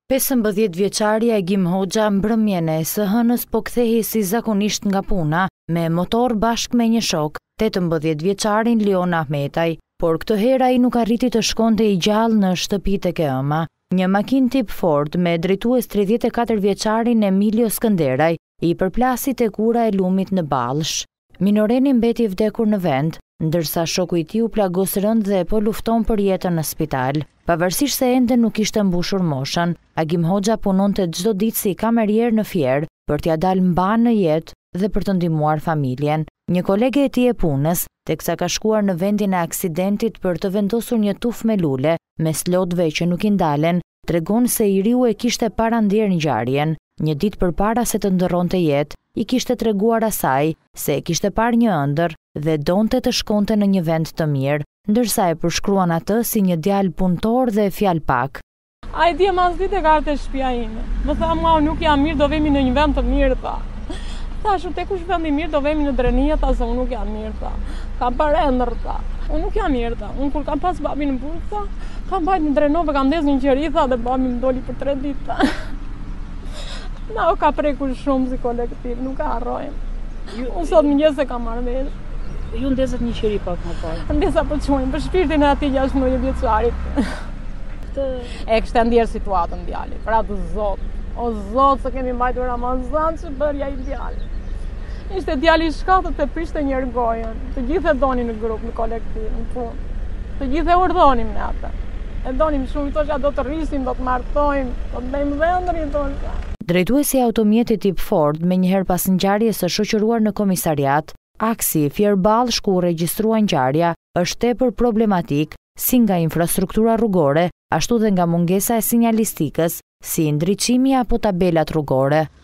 15 vjeçaria e Hoxha Mbrëmjen e SH-s po kthehej si zakonisht nga puna me motor bashkë me një shok, 18 vjeçarin Leon Ahmetaj, por këtë herë ai nuk arriti të shkonte i gjallë në shtëpitë e ëma. Një makinë tip Ford me drejtues 34 vjeçarin Emilio Skënderaj i përplasi tek ura e lumit në Ballsh. Minoreni mbeti vdekur në vend, ndërsa shoku i tij u plagos rëndë dhe po lufton për jetën në spital. Pavarësisht se ende nuk ishte mbushur moshën, Hoxha punonte çdo ditë si kamarier në fier për t'ia dalë mba në jetë dhe për të ndihmuar familjen. Një kolege e tij e punës, teksa ka shkuar në vendin e aksidentit për të vendosur një tufë me lule, mes lotëve që nuk i ndalen, tregon se i riu e kishte parandier ngjarjen. Një ditë përpara se të ndërronte jetë, i kishte treguar asaj se kishte parë një ëndër dhe donte të shkonte në një vend të mirë, ndërsa e përshkruan atë si një djalë punëtor dhe fjalë pak. Ai dia mas ditë ka ardhur te shtëpia ime. Më tha, "Mua nuk jam mirë, do vemi në një vend të mirë", tha. Thash, "Te kush vend i mirë, do vemi në Drenia", tha, "Se unë nuk jam mirë", tha. "Kam parë ëndër", tha. "Unë nuk jam mirë", tha. "Unë kur kam pas babin në punë", tha, "kam bajt në Drenove, kam ndez një qeri", tha, "dhe babi më doli për 3 ditë", tha. Na, o ka prekur shumë si kolektiv, nuk ka harrojmë. Unë sot mëngjes e kam marrë vesh. Ju ndezet një qeri pak më parë. Ndesa për çojmë, për shpirtin e atij 6 vjeçarit. E kishte ndier situatën djali, pra të Zot. O Zot, se kemi mbajtur Ramazan, që bërja i djali. Ishte djali i shkatët e prishte një rgojën. Të gjithë e donin në grup, në kolektiv, në punë. Të gjithë e urdhonim ne atë. E donim shumë, thosha do të rrisim, do të martojmë, do të bëjmë vendrin, thosha. Drejtuesi i automjetit tip Ford, menjëherë pas ngjarjes së shoqëruar në komisariat, aksi fier Ballsh ku u regjistrua ngjarja, është tepër problematik, si nga infrastruktura rrugore, ashtu dhe nga mungesa e sinjalistikës, si ndriçimi apo tabelat rrugore.